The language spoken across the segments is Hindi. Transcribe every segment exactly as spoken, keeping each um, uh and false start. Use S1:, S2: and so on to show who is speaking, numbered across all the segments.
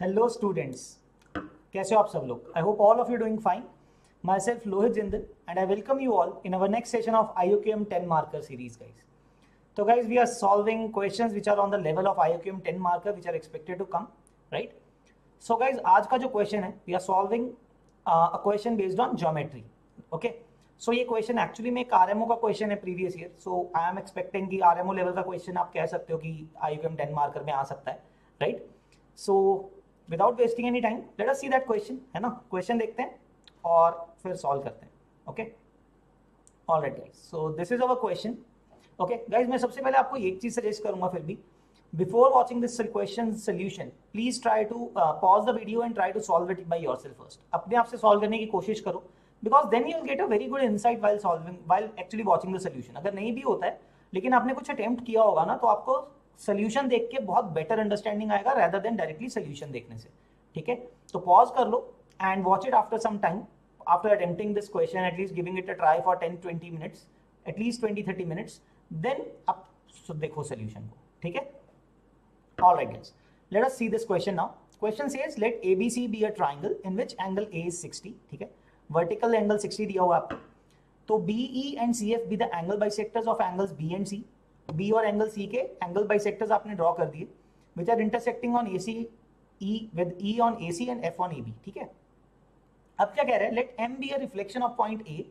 S1: हेलो स्टूडेंट्स, कैसे हो आप सब लोग? I hope all of you doing fine. Myself Lohit Jindal and I welcome you all in our next session of I U Q M ten marker series guys. So guys, we are solving questions which are on the level of I U Q M ten marker which are expected to come, right? So guys, आज का जो क्वेश्चन है, we are solving uh, a question based on geometry. Okay? So ये क्वेश्चन एक्चुअली में एक R M O का क्वेश्चन है previous year. So I am expecting कि R M O लेवल का क्वेश्चन आप कह सकते हो कि I U Q M ten marker में आ सकता है, right? So without wasting any time let us see that question, है ना? क्वेश्चन देखते हैं और फिर सॉल्व करते हैं. Okay, alright guys, so this is our question. Okay guys, मैं सबसे पहले आपको एक चीज सजेस्ट करूंगा फिर भी, before watching this question solution please try to pause the video and try to solve it by yourself first. अपने आप से सॉल्व करने की कोशिश करो, because then you will get a very good insight while solving while actually watching the solution. अगर नहीं भी होता है लेकिन आपने कुछ अटेम्प्ट किया होगा ना, तो आपको सोल्यूशन देख के बहुत बेटर अंडरस्टैंडिंग आएगा रेदर देन डायरेक्टली सोल्यूशन देखने से. ठीक है, तो पॉज कर लो and watch it after some time, after attempting this question, at least giving it a try for ten twenty minutes, at least twenty thirty minutes, then आप देखो सोल्यूशन को. ठीक है, alright guys, let us see this question now. Question says let A B C be a triangle in which angle A is sixty. ठीक है, वर्टिकल एंगल सिक्सटी दिया हुआ आपको. तो B E and C F be the angle bisectors of angles B and C. B और एंगल C के एंगल बाइसेक्टर्स आपने ड्रॉ कर दिए, which are intersecting on A C E with E on A C and F on A B. ठीक है, अब क्या कह रहे हैं? Let M be a reflection of point A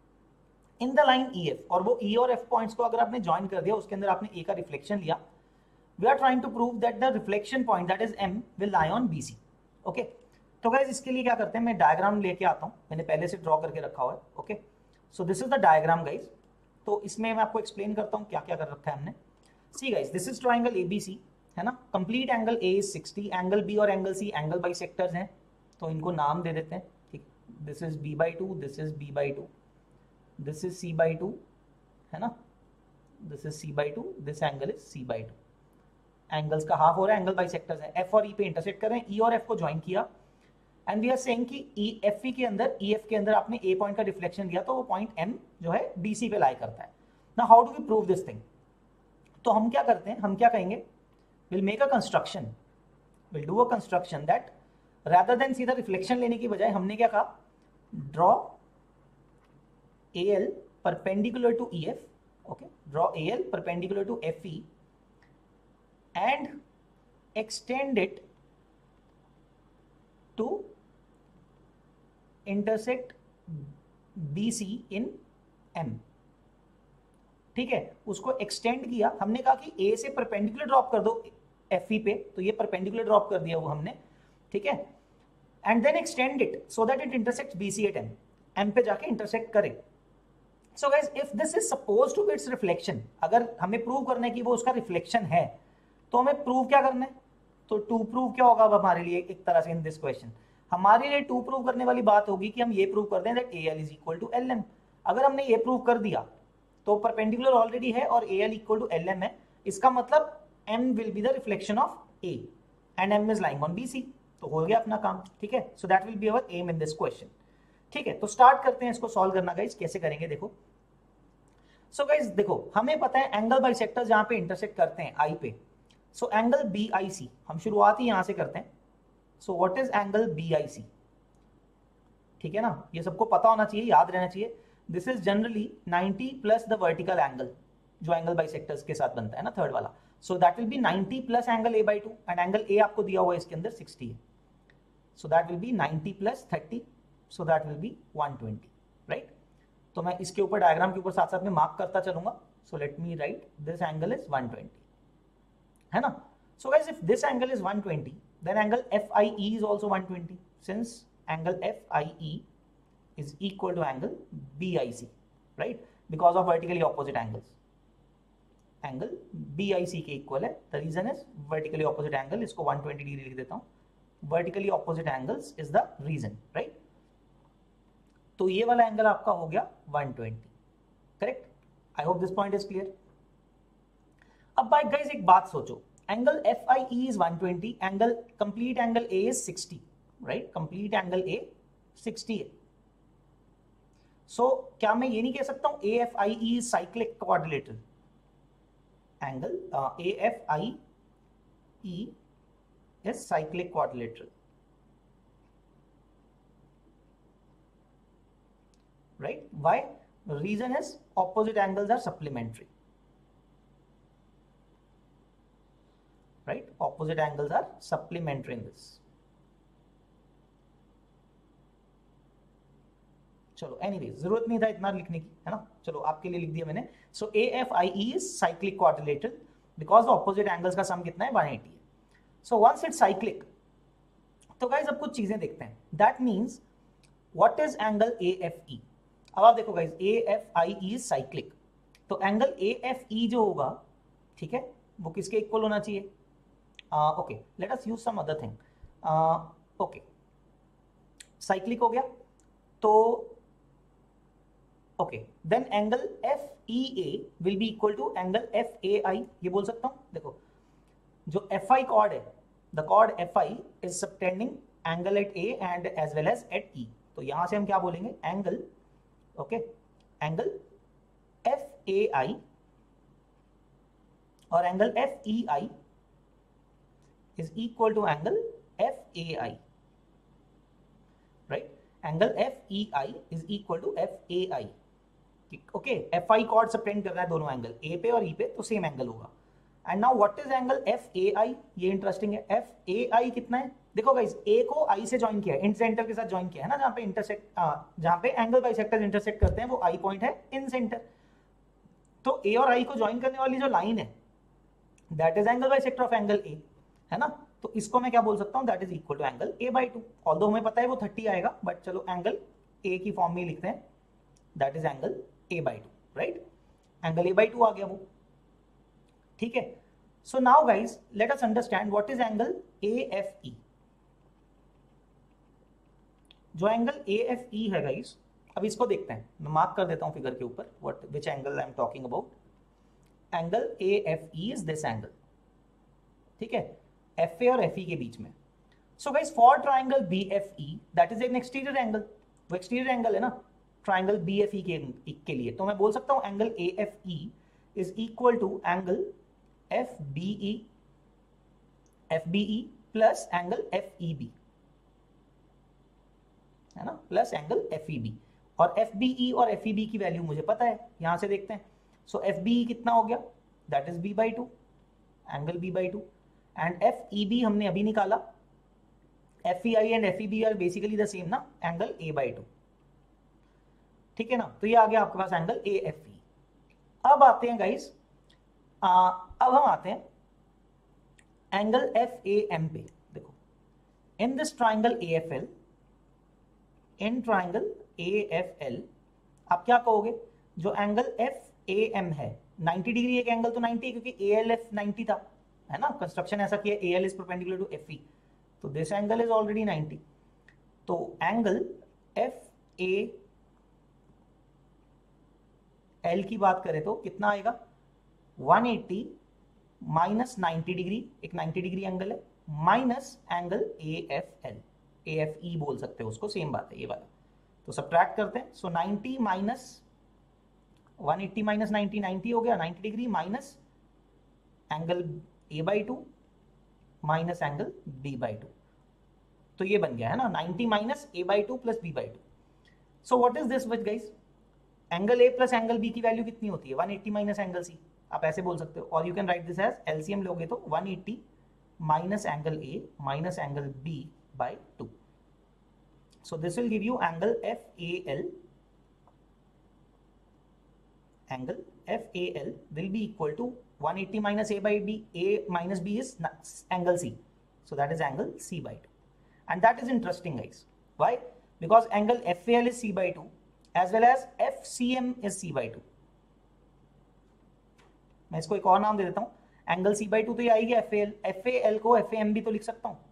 S1: in the line E F. और वो E और F पॉइंट्स को अगर आपने ज्वाइन कर दिया, उसके अंदर आपने A का रिफ्लेक्शन लिया. We are trying to prove that the reflection point that is M will lie on B C. ओके, तो गाइस इसके लिए क्या करते हैं, मैं डायग्राम लेके आता हूँ, मैंने पहले से ड्रॉ करके रखा हुआ है. Okay, so this is the diagram guys. तो इसमें मैं आपको एक्सप्लेन करता हूँ क्या क्या कर रखा है हमने. See guys, this is triangle A B C, है ना? Complete angle A is sixty, angle B और एंगल C एंगल बाइसेक्टर्स हैं, तो इनको नाम दे देते हैं. ठीक, this is B by two, this is B by two, this is C by two, है ना? This is C by two, this angle is C by two. Angles का हाफ हो रहा है, एंगल बाइसेक्टर्स हैं. F और E पे इंटरसेक्ट कर रहे हैं, E और F को ज्वाइन किया, एंड वी आर सेइंग कि E F E के अंदर E F के अंदर आपने A पॉइंट का रिफ्लेक्शन दिया, तो वो पॉइंट M जो है D C पे लाई करता है. Now how do we prove this thing? तो हम क्या करते हैं, हम क्या कहेंगे, will make a construction, will do a construction that rather than सीधा रिफ्लेक्शन लेने की बजाय हमने क्या कहा, draw A L perpendicular to E F. ओके, draw A L perpendicular to F E and extend it to intersect B C in M. ठीक है, उसको एक्सटेंड किया, हमने कहा कि A से परपेंडिकुलर ड्रॉप कर दो F E पे, तो ये परपेंडिकुलर ड्रॉप कर दिया वो हमने. ठीक है, and then extend it so that it intersect B C at M, M पे जाके इंटरसेक्ट करे. So guys, if this is suppose to be its reflection, अगर हमें प्रूव करना है कि वो उसका रिफ्लेक्शन है, तो हमें प्रूव क्या करना है? तो टू प्रूव क्या होगा अब हमारे लिए एक तरह से इन दिस क्वेश्चन, हमारे लिए टू प्रूव करने वाली बात होगी कि हम ये प्रूव कर दें that A L is equal to L M. अगर हमने ये प्रूव कर दिया तो परपेंडिकुलर ऑलरेडी है और A L equal to L M है, इसका मतलब M will be the reflection of A and M is lying on B C. तो हो गया अपना काम. ठीक है, so that will be our aim in this question. ठीक है, तो स्टार्ट करते हैं इसको सॉल्व करना गाइस. कैसे करेंगे देखो. सो so गाइस देखो, हमें पता है एंगल बाइसेक्टर्स जहां पे इंटरसेक्ट करते हैं I पे, so angle B I C, हम शुरुआत ही यहां से करते हैं. So what is angle B I C? ठीक है ना, ये सबको पता होना चाहिए, याद रहना चाहिए. This is generally ninety plus the vertical angle जो एंगल बाइसेक्टर्स के साथ बनता है ना, थर्ड वाला. So that will be ninety plus angle A by two, and angle A आपको दिया हुआ है इसके अंदर सिक्सटी है. So that will be ninety plus thirty, so that will be one twenty, right? तो मैं इसके ऊपर डायग्राम के ऊपर साथ साथ में मार्क करता चलूंगा. So let me write this angle is one twenty, है ना? So guys, if this angle is one twenty, then angle F I E is also one twenty, since angle F I E is equal to angle B I C, right? Because of vertically opposite angles. Angle B I C के equal है. The reason is vertically opposite angle, इसको one twenty डिग्री लिख देता हूँ. Vertically opposite angles is the reason, right? तो ये वाला एंगल आपका हो गया one twenty, correct? I hope this point is clear. अब भाई गाइस एक बात सोचो, angle F I E is one twenty, angle complete angle A is sixty, right? Complete angle A sixty है. सो so, क्या मैं ये नहीं कह सकता हूं A F I E is cyclic quadrilateral? Angle A F I E is cyclic quadrilateral. Right? Why? The reason is opposite angles are supplementary. Right? Opposite angles are supplementary in this. चलो एनीवेज जरूरत नहीं था इतना लिखने की, है ना, चलो आपके लिए लिख दिया मैंने. So A F I E is cyclic quadrilateral because the opposite angles का सम कितना है वन एटी है. सो वंस इट्स साइक्लिक, तो गाइज अब कुछ चीजें देखते हैं. That means what is angle A F E. अब आप देखो guys A F I E is cyclic, तो एंगल ए एफ ई जो होगा, ठीक है, वो किसके इक्वल होना चाहिए. Okay, let us use some other thing. Okay, cyclic हो गया तो okay, then angle F E A will be equal to angle F A I. ये बोल सकता हूं. देखो जो एफ आई कॉर्ड है, the chord F I is subtending angle at A and as well as at E. तो यहां से हम क्या बोलेंगे, angle okay angle F A I और angle F E I is equal to angle F A I. Right, angle F E I is equal to F A I. Okay, F I chord subtend कर रहा है दोनों एंगल, ए पे और ई पे, तो सेम एंगल होगा. And now what is angle F A I. ये इंटरेस्टिंग है. एफ ए आई कितना है, देखो गाइस, ए को आई से ज्वाइन किया है, इन सेंटर के साथ ज्वाइन किया है ना, जहां पे इंटरसेक्ट जहां पे एंगल बाइसेक्टर्स इंटरसेक्ट करते हैं वो आई पॉइंट है इन सेंटर. तो ए और आई को ज्वाइन करने वाली जो लाइन है that is angle bisector of angle A, है ना. तो इसको मैं क्या बोल सकता हूं, that is equal to angle A by two. Although हमें पता है वो थर्टी आएगा, बट चलो एंगल ए की फॉर्म में लिखते हैं, that is angle A by two. Right, angle A by two आ गया वो, ठीक है. So now guys let us understand what is angle A F E. जो एंगल ए एफ ई है गाइज, अब इसको देखते हैं. मैं मार्क कर देता हूं फिगर के ऊपर what which angle I am talking about. Angle A F E is this angle, ठीक है, एफ ए और एफ ई के बीच में. So guys for triangle B F E that is an exterior angle. वो एक्सटीरियर एंगल है ना ट्राइंगल बी एफ ई के, के लिए. तो मैं बोल सकता हूं angle A F E is equal to angle F B E F B E plus angle F E B, है ना, plus angle F E B. और एफ बी ई और एफ ई बी की वैल्यू मुझे पता है, यहां से देखते हैं. सो एफ बी ई कितना हो गया, that is B by two, angle B by two. And F E B हमने अभी निकाला. F E I and F E B are basically the same ना, एंगल ए बाई टू, ठीक है ना. तो ये आ गया आपके पास एंगल ए एफ ई. अब आते हैं गाइस, अब हम आते हैं एंगल एफ ए एम पे. देखो in this triangle A F L, in triangle A F L आप क्या कहोगे, जो एंगल एफ ए एम है नाइंटी डिग्री एक एंगल तो नाइंटी, क्योंकि ए एल एफ नाइंटी था, है ना, कंस्ट्रक्शन ऐसा किया, A L is perpendicular to F E, तो this angle is already ninety. तो एंगल एफ ए एल की बात करें तो कितना आएगा, one eighty minus ninety degree, एक नाइंटी डिग्री एंगल है, minus angle A F L, A F E बोल सकते हो उसको, सेम बात है ये वाला. तो सब्ट्रैक्ट करते हैं. So ninety minus one eighty minus ninety, ninety हो गया, ninety degree minus angle A by two minus angle B by two. तो ये बन गया, है ना, ninety minus A by two plus B by two. So what is this which guys, angle A plus angle B की वैल्यू कितनी होती है, one eighty minus angle C. आप ऐसे बोल सकते हो, और you can write this as LCM लोगे तो one eighty minus angle A minus angle B by two. So this will give you angle F A L. Angle F A L will be equal to one eighty minus A by B. A minus B is angle C. So that is angle C by two. And that is interesting guys. Why? Because angle F A L is C by two as well as F C M is C by two. मैं इसको एक और नाम दे देता हूँ. एंगल C by two तो ये आएगी F A L. F A L को F A M भी तो लिख सकता हूँ,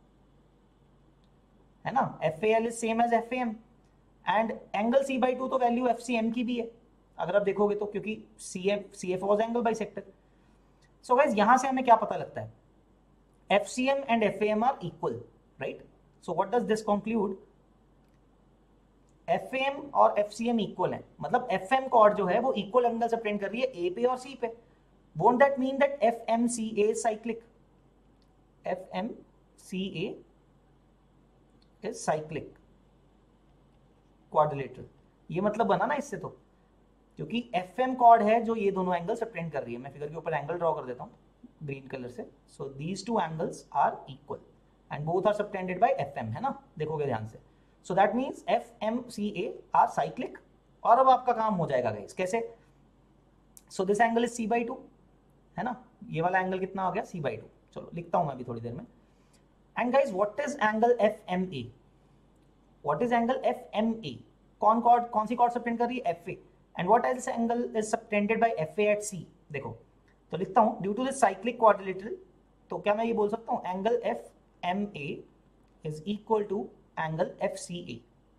S1: है ना. F A L is same as F A M. And angle C by two तो वैल्यू F C M की भी है अगर आप देखोगे तो, क्योंकि C F C F was angle bisector. So guys यहां से हमें क्या पता लगता है, F C M and F A M are equal, right. So what does this conclude, F A M और एफ सी एम इक्वल है, मतलब एफ एम कॉर्ड जो है वो इक्वल एंगल सबटेंड कर रही है ए पे और सी पे. Won't that mean that F M C A cyclic, F M C A is cyclic quadrilateral. ये मतलब बना ना इससे, तो क्योंकि एफ एम कॉर्ड है जो ये दोनों एंगल सबटेंड कर रही है। मैं फिगर के ऊपर एंगल ड्रॉ कर देता हूँ ग्रीन कलर से। So these two angles are equal and both are subtended by F M, है ना, देखोगे ध्यान से। So that means F M C A are cyclic. और अब आपका काम हो जाएगा गाइस, कैसे? So this angle is C by two, है ना, ये वाला एंगल कितना हो गया? C by two. चलो लिखता हूं मैं अभी थोड़ी देर में। And guys what is angle F M A? What is angle F M A? कौन कॉर्ड, कौन सी कॉर्ड सबटेंड कर रही है? F A. And what else angle is subtended by F A at C? देखो तो लिखता हूं due to this cyclic quadrilateral, तो क्या मैं ये बोल सकता हूं angle F M A is equal to angle F C A.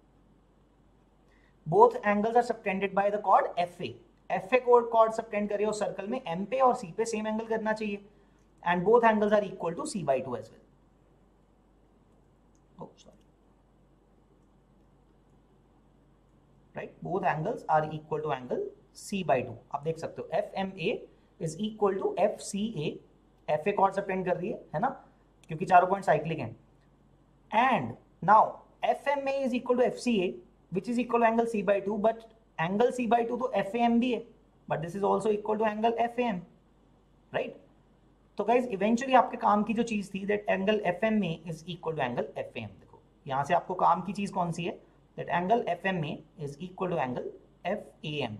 S1: Both angles are subtended by the chord F A. F A code cord subtend करे उस सर्कल में एम पे और सी पे सेम एंगल करना चाहिए। And both angles are equal to C by two as well. Oh, sorry. Right? Both angles are equal to angle C by two. आप देख सकते हो F M A is equal to F C A. F A chord subtend कर रही है, है ना, क्योंकि चारों पॉइंट साइक्लिक हैं। And now F M A is equal to F C A, which is equal to angle C by two. But angle C by two तो F A M भी है, but this is also equal to angle F A M, right? तो गाइज इवेंचुअली आपके काम की जो चीज थी that angle F M A is equal to angle F M. देखो यहां से आपको काम की चीज कौन सी है? That angle F M A is equal to angle F A M.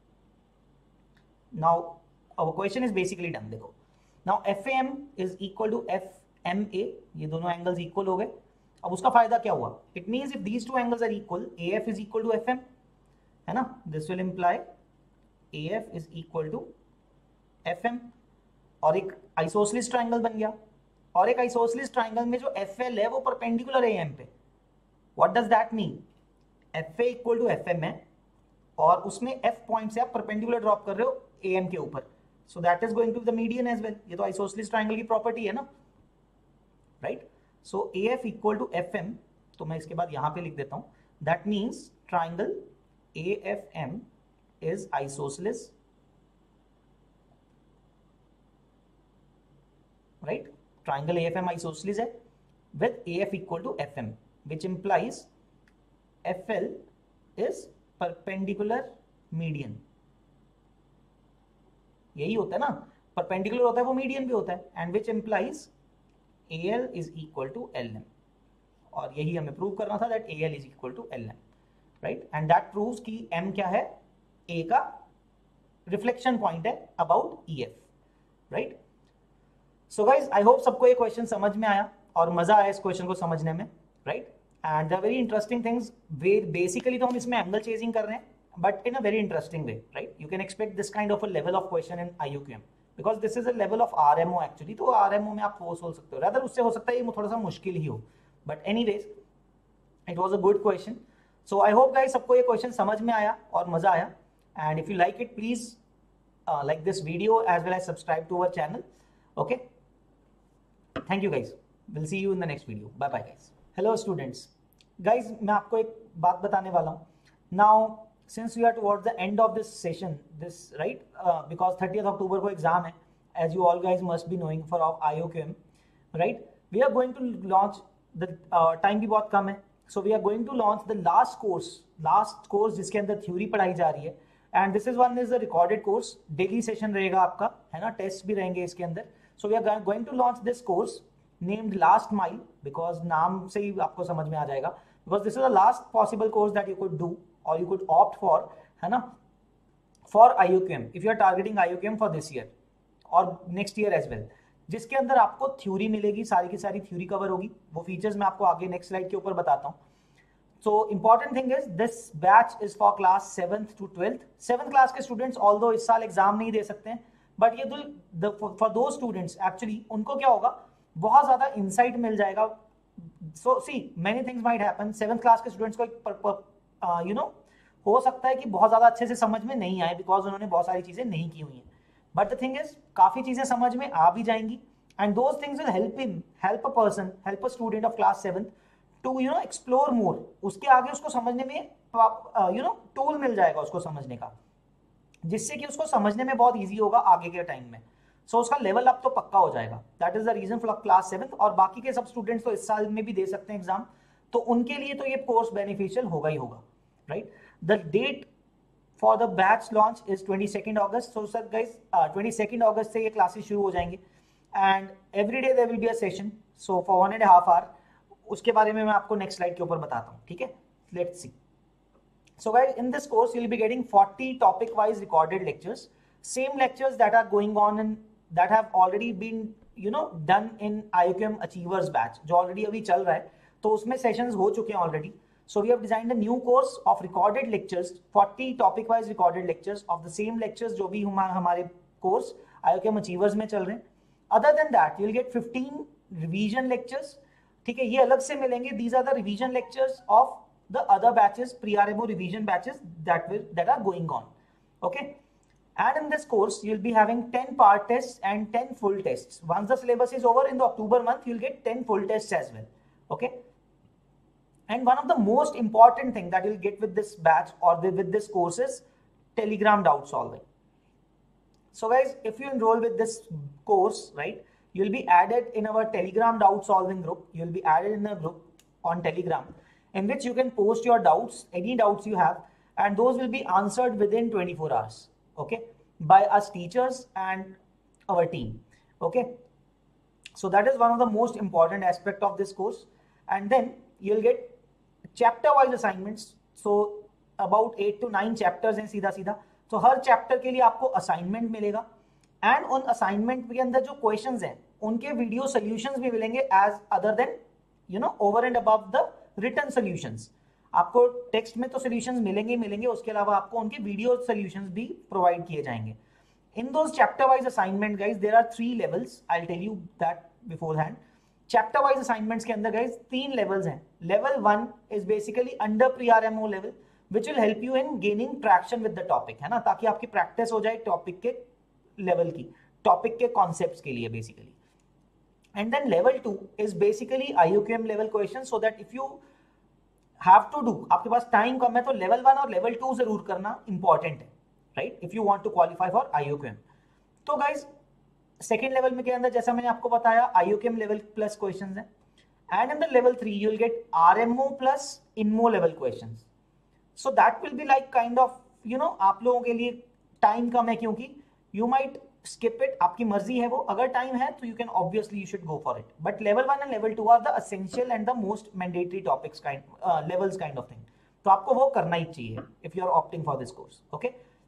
S1: Now our question is basically done. देखो now F A M is equal to F M A, ये दोनों एंगल्स इक्वल हो गए। अब उसका फायदा क्या हुआ? It means if these two angles are equal, A F is equal to F M, है ना, this will imply A F is equal to F M. और एक आइसोसेलेस ट्रायंगल बन गया। और एक आइसोसेलेस ट्रायंगल में जो एफ एल है वो परपेंडिकुलर है एम पे। What does that mean? F A equal to F M है और उसमें एफ पॉइंट से आप परपेंडिकुलर ड्रॉप कर रहे हो ए एम के ऊपर। So that is going to the median as well. ये तो आइसोसेलेस ट्रायंगल की प्रॉपर्टी है ना, right? So A F equal to F M, तो मैं इसके बाद यहां पे लिख देता हूं that means triangle A F M is isosceles, right? Triangle A F M isosceles है with A F equal to F M, which implies F L is perpendicular median. यही होता है ना, perpendicular होता है वो median भी होता है, and which implies A L is equal to L M. और यही हमें प्रूव करना था that A L is equal to L M, right? And that proves कि M क्या है? A का reflection point है about E F, right? So guys I hope सबको ये क्वेश्चन समझ में आया और मजा आया इस क्वेश्चन को समझने में, right? And the very interesting things, basically तो हम इसमें एंगल चेजिंग कर रहे हैं but in a very interesting way, right? You can expect this kind of a level of question in I U Q M because this is a level of R M O actually. तो आर एम ओ में आप वो सोच सकते हो, रादर उससे हो सकता है ये थोड़ा सा मुश्किल ही हो, but any ways it was a good question. So I hope guys सबको ये क्वेश्चन समझ में आया और मजा आया। And if you like it please like this video as well as subscribe to our channel, okay? Thank you guys. We'll see you in the next video. Bye bye guys. Hello students. Guys, मैं आपको एक बात बताने वाला हूँ. Now, since we are towards the end of this session, this right, uh, because thirtieth October को exam है, as you all guys must be knowing for our I O Q M, right? We are going to launch the uh, time भी बहुत कम है, so we are going to launch the last course, last course जिसके अंदर theory पढ़ाई जा रही है, and this is one is a recorded course, daily session रहेगा आपका, है ना, टेस्ट भी रहेंगे इसके अंदर. So we are going to launch this course named Last Mile because नाम से ही आपको समझ में आ जाएगा, because this is the last possible course that you could do or you could opt for, है ना, for I U Q M if you are targeting I U Q M for this year or next year as well, जिसके अंदर आपको थ्योरी मिलेगी, सारी की सारी थ्योरी कवर होगी. वो फीचर्स मैं आपको आगे नेक्स्ट स्लाइड के ऊपर बताता हूँ. So important thing is this batch is for class seventh to twelfth. seventh class के स्टूडेंट्स although इस साल एग्जाम नहीं दे सकते हैं, बट ये दो फॉर दो स्टूडेंट्स एक्चुअली उनको क्या होगा, बहुत ज्यादा इंसाइट मिल जाएगा. So see many things might happen. Seventh class के स्टूडेंट्स को यू नो हो सकता है कि बहुत ज्यादा अच्छे से समझ में नहीं आए बिकॉज उन्होंने बहुत सारी चीजें नहीं की हुई हैं, बट द थिंग इज काफी चीजें समझ में आ भी जाएंगी and those things will help him, help a person, help a student of class seventh to you know explore more. उसके आगे उसको समझने में यू नो टूल मिल जाएगा उसको समझने का, जिससे कि उसको समझने में बहुत इजी होगा आगे के टाइम में. सो so, उसका लेवल अप तो पक्का हो जाएगा. That is the reason for class seventh. और बाकी के सब स्टूडेंट्स तो इस साल में भी दे सकते हैं एग्जाम, तो उनके लिए तो ये कोर्स बेनिफिशियल होगा ही होगा, right. The date for the batch launch is twenty second August. So sir guys twenty second August से ये क्लासेस शुरू हो जाएंगे and every day there will be a session, so for one and half hour. उसके बारे में मैं आपको नेक्स्ट स्लाइड के ऊपर बताता हूँ, ठीक है. Let's see. So guys, in this course, you'll be getting forty topic-wise recorded lectures, same lectures that are going on and that have already been, you know, done in I U Q M Achievers batch, जो already अभी चल रहा है, तो उसमें sessions हो चुके हैं already. So we have designed a new course of recorded lectures, forty topic-wise recorded lectures of the same lectures जो भी हमारे हमारे course I U Q M Achievers में चल रहे हैं. Other than that, you'll get fifteen revision lectures. ठीक है, ये अलग से मिलेंगे. These are the revision lectures of the other batches, pre-R M O revision batches that will that are going on. Okay, and in this course you'll be having ten part tests and ten full tests. Once the syllabus is over in the October month, you'll get ten full tests as well. Okay, and one of the most important thing that you'll get with this batch or with, with this course is Telegram doubt solving. So guys, if you enroll with this course, right, you'll be added in our Telegram doubt solving group. You'll be added in a group on Telegram in which you can post your doubts, any doubts you have, and those will be answered within twenty-four hours, okay, by us teachers and our team. Okay, so that is one of the most important aspect of this course. And then you'll get chapter wise assignments. So about eight to nine chapters हैं सीधा सीधा. तो हर chapter के लिए आपको assignment मिलेगा, and उन assignment के अंदर जो questions हैं उनके video solutions भी मिलेंगे as other than, you know, over and above the written solutions. आपको टेक्स्ट में तो सॉल्यूशंस मिलेंगे मिलेंगे उसके अलावा आपको उनके वीडियो सॉल्यूशंस भी प्रोवाइड किए जाएंगे. In those chapter wise assignment guys there are three levels. I will tell you that beforehand. Chapter wise assignments के अंदर गाइस तीन लेवल्स हैं. Level one is basically under pre RMO level which will help you in gaining traction with the topic, है ना, ताकि आपकी प्रैक्टिस हो जाए टॉपिक के लेवल की, टॉपिक के कॉन्सेप्ट्स के लिए basically. And then level two is basically I U Q M level questions, so that if you have to do, आपके पास टाइम कम है तो लेवल वन और लेवल टू जरूर करना इंपॉर्टेंट है, right, if you want to qualify for I U Q M. तो गाइज सेकेंड लेवल में के अंदर जैसा मैंने आपको बताया I U Q M level plus questions हैं, and in the level three you will get R M O plus INMO level questions. So that will be like kind of, you know, आप लोगों के लिए टाइम कम है क्योंकि यू माइट skip it, आपकी मर्जी है वो. अगर टाइम है तो you can obviously you should go for it, but level one and level two are the essential and the most mandatory topics kind uh, levels kind of thing. तो आपको वो करना ही चाहिए if you are opting for this course. Okay,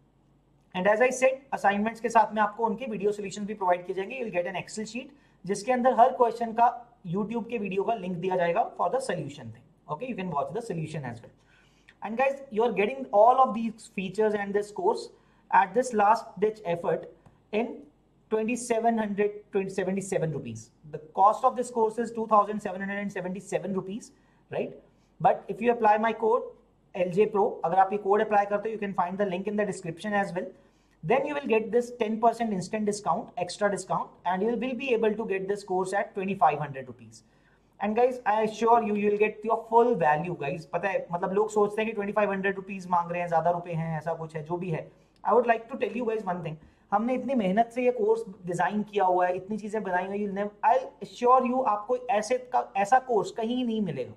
S1: and as I said, assignments के साथ में आपको उनके वीडियो सॉल्यूशंस भी प्रोवाइड किए जाएंगे. you'll get an excel sheet जिसके अंदर हर क्वेश्चन का YouTube के वीडियो का लिंक दिया जाएगा for the solution thing. Okay, you can watch the solution as well. And guys, you are getting all of these features and this course at this last ditch effort in twenty-seven hundred seventy-seven rupees. The cost of this course is two thousand seven hundred seventy-seven rupees, right? But if you apply my code L J Pro, अगर आप ये कोड अप्लाई करते हो, you can find the link in the description as well. Then you will get this ten percent instant discount, extra discount, and you will be able to get this course at twenty-five hundred rupees. And guys, I assure you, you will get your full value, guys. पता है, मतलब लोग सोचते हैं कि twenty-five hundred rupees मांग रहे हैं, ज्यादा रुपए हैं, ऐसा कुछ है, जो भी है. I would like to tell you guys one thing. हमने इतनी मेहनत से ये कोर्स डिजाइन किया हुआ है, इतनी चीजें बनाई हुई है. आई एश्योर यू आपको ऐसे का ऐसा कोर्स कहीं नहीं मिलेगा,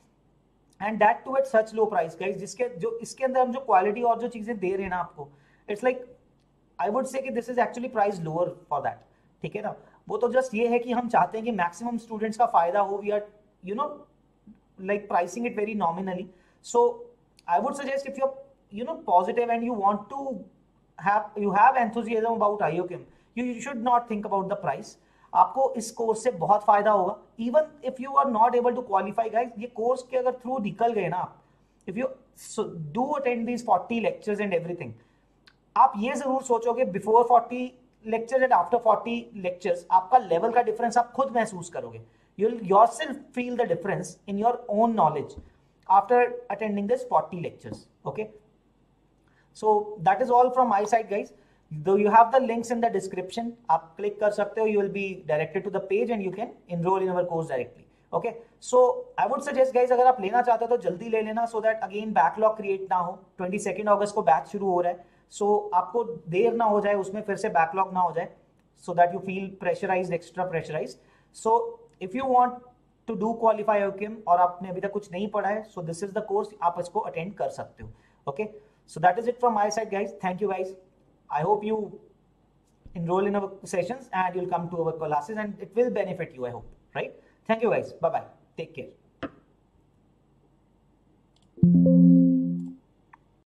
S1: and that too at such low price guys. जिसके जो इसके अंदर हम जो क्वालिटी और जो चीजें दे रहे हैं ना आपको, it's like I would say कि this is actually price lower for that. ठीक है ना, वो तो जस्ट ये है कि हम चाहते हैं कि मैक्सिमम स्टूडेंट्स का फायदा हो. We are, you know, like pricing it very nominally. So I would suggest if you are, you know, positive and you want to have you have enthusiasm about I U Q M, you, you should not think about the price. आपको इस कोर्स से बहुत फायदा होगा. Even if you are not able to qualify guys, ये कोर्स के अगर थ्रू निकल गए ना आप, if you do attend these forty lectures and everything, आप ये जरूर सोचोगे before forty lectures and after forty lectures आपका लेवल का डिफरेंस आप खुद महसूस करोगे. You will yourself feel the difference in your own knowledge after attending this forty lectures. Okay, so that is all from my side guys. Though you have the links in the description, आप click कर सकते हो, you will be directed to the page and you can enroll in our course directly. Okay, so I would suggest guys, अगर आप लेना चाहते हो तो जल्दी ले लेना, so that again backlog create ना हो. twenty-second अगस्त को बैच शुरू हो रहा है, so आपको देर ना हो जाए उसमें, फिर से backlog ना हो जाए. so that you feel pressurized, extra pressurized. So if you want to do qualify I O K M और आपने अभी तक कुछ नहीं पढ़ा है, so this is the course, आप इसको attend कर सकते हो. Okay, so that is it from my side, guys. Thank you, guys. I hope you enroll in our sessions and you'll come to our classes and it will benefit you, I hope, right? Thank you, guys. Bye bye. Take care.